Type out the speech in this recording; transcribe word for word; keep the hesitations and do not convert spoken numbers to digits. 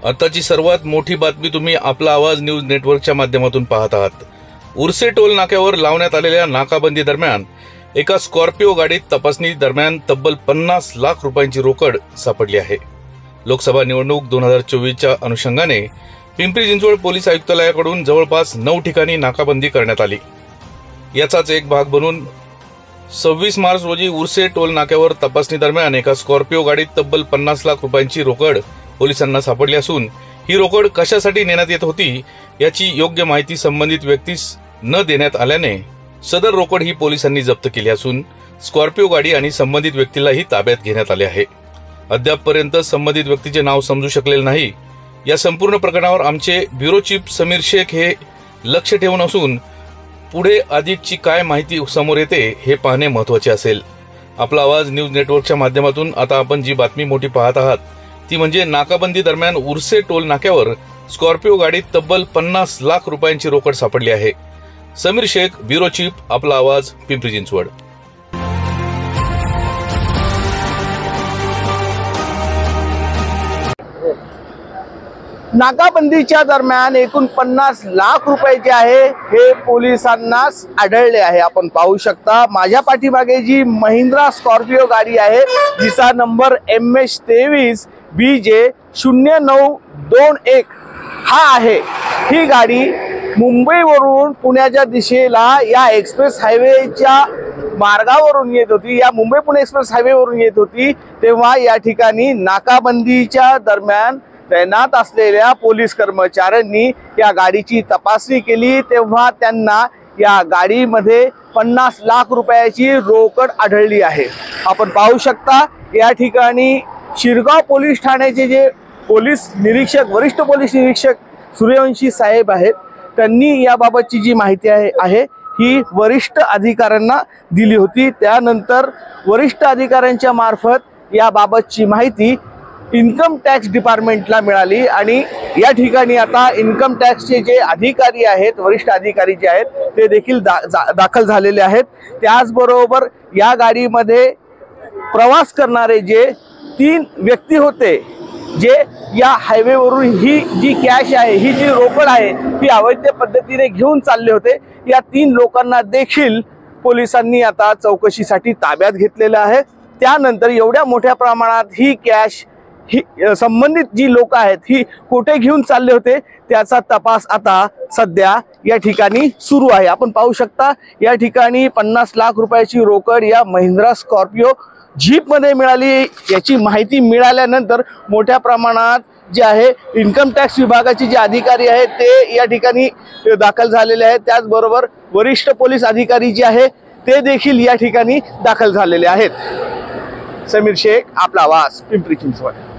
आताची सर्वात मोठी बातमी तुम्ही आपला आवाज न्यूज नेटवर्कच्या माध्यमातून पाहत आहात। उर्से टोल नाक्यावर लावण्यात आलेल्या नाकाबंदी दरम्यान एका स्कॉर्पिओ गाडीत तपासणी दरम्यान तब्बल पन्नास लाख रुपयांची रोकड सापडली आहे। लोकसभा निवडणूक दोन हजार चोवीसच्या अनुषंगाने पिंपरी चिंचवड पोलीस आयुक्तालयाकडून जवळपास नऊ ठिकाणी नाकाबंदी करण्यात आली। याचाच एक भाग बनून सव्वीस मार्च रोजी उर्से टोल नाक्यावर तपासणी दरम्यान एका स्कॉर्पिओ गाडीत तब्बल पन्नास लाख रुपयांची रोकड पोलिसांना सापडली असून ही रोकड कशासाठी नेण्यात येत होती याची योग्य माहिती संबंधित व्यक्तीस न देण्यात आल्याने सदर रोकड ही पोलिसांनी जप्त केली असून स्कॉर्पिओ गाडी आणि संबंधित व्यक्तीलाही ताब्यात घेण्यात आले आहे। अद्यापपर्यंत संबंधित व्यक्तीचे नाव समजू शकलेले नाही। या संपूर्ण प्रकरणावर आमचे ब्युरो चीफ समीर शेख हे लक्ष ठेवून असून पुढे अधिकची काय माहिती समोर येते हे पाहणे महत्त्वाचे असेल। आपला आवाज न्यूज नेटवर्कच्या माध्यमातून आता आपण जी बातमी मोठी पाहत आहात ती म्हणजे नाकाबंदी दरम्यान उर्से टोल नाक्यावर स्कॉर्पिओ गाडीत तब्बल पन्नास लाख रुपयांची रोकड सापडली आहे। समीर शेख, ब्युरो चीफ, आपला आवाज, पिंपरी चिंचवड। नाकाबंदीच्या दरम्यान एकूण पन्नास लाख रुपये जे आहे हे पोलिसांना आढळले आहे। आपण पाहू शकता माझ्या पाठीमागे जी महिंद्रा स्कॉर्पिओ गाडी आहे जिचा नंबर एम एच तेवीस बी जे शून्य नऊ दोन एक हा आहे। ही गाडी मुंबईवरून पुण्याच्या दिशेला या एक्सप्रेस हायवेच्या मार्गावरून येत होती। या मुंबई पुणे एक्सप्रेस हायवेवरून येत होती तेव्हा या ठिकाणी नाकाबंदीच्या दरम्यान तैनात असलेल्या पोलीस कर्मचाऱ्यांनी या गाडीची तपासणी केली तेव्हा त्यांना या गाडीमध्ये पन्नास लाख रुपयाची रोकड आढळली आहे। आपण पाहू शकता या ठिकाणी शिरगाव पोलीस ठाण्याचे जे पोलीस निरीक्षक वरिष्ठ पोलीस निरीक्षक सूर्यवंशी साहेब आहेत त्यांनी याबाबतची जी माहिती आहे आहे ही वरिष्ठ अधिकाऱ्यांना दिली होती। त्यानंतर वरिष्ठ अधिकाऱ्यांच्या मार्फत याबाबतची माहिती इन्कम टॅक्स डिपार्टमेंटला मिळाली आणि या ठिकाणी आता इन्कम टॅक्सचे जे अधिकारी आहेत वरिष्ठ अधिकारी जे आहेत ते देखील दा, जा, दाखल झालेले आहेत। त्याचबरोबर या गाडीमध्ये प्रवास करणारे जे तीन व्यक्ती होते जे या हायवेवरून ही जी कॅश आहे ही जी रोकड आहे ही अवैध पद्धतीने घेऊन चालले होते या तीन लोकांना देखील पोलिसांनी आता चौकशीसाठी ताब्यात घेतलेलं आहे। त्यानंतर एवढ्या मोठ्या प्रमाणात ही कॅश ही संबंधित जी लोक आहेत ही कुठे घेऊन चालले होते त्याचा तपास आता सध्या या ठिकाणी सुरू आहे। आपण पाहू शकता या ठिकाणी पन्नास लाख रुपयाची रोकड या महिंद्रा स्कॉर्पिओ जीप मध्ये मिळाली। याची माहिती मिळाल्यानंतर मोठ्या प्रमाणात जे आहे इन्कम टॅक्स विभागाचे जे अधिकारी आहेत ते या ठिकाणी दाखल झालेले आहेत। त्याचबरोबर वरिष्ठ पोलीस अधिकारी जे आहे ते देखील या ठिकाणी दाखल झालेले आहेत। समीर शेख, आपला आवाज, पिंपरी चिंचवड।